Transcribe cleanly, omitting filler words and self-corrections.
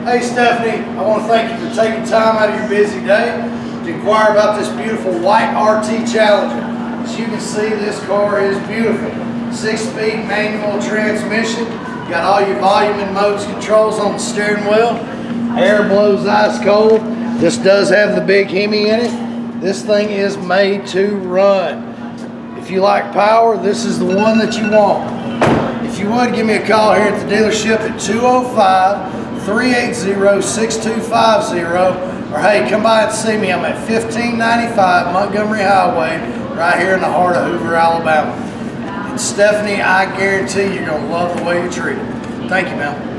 Hey Stephanie, I want to thank you for taking time out of your busy day to inquire about this beautiful white RT Challenger. As you can see, this car is beautiful. 6-speed manual transmission. You got all your volume and modes controls on the steering wheel. Air blows ice cold. This does have the big Hemi in it. This thing is made to run. If you like power, this is the one that you want. If you would, give me a call here at the dealership at 205-380-6250, or hey, come by and see me. I'm at 1595 Montgomery Highway, right here in the heart of Hoover, Alabama. And Stephanie, I guarantee you're going to love the way you're treated. Thank you, ma'am.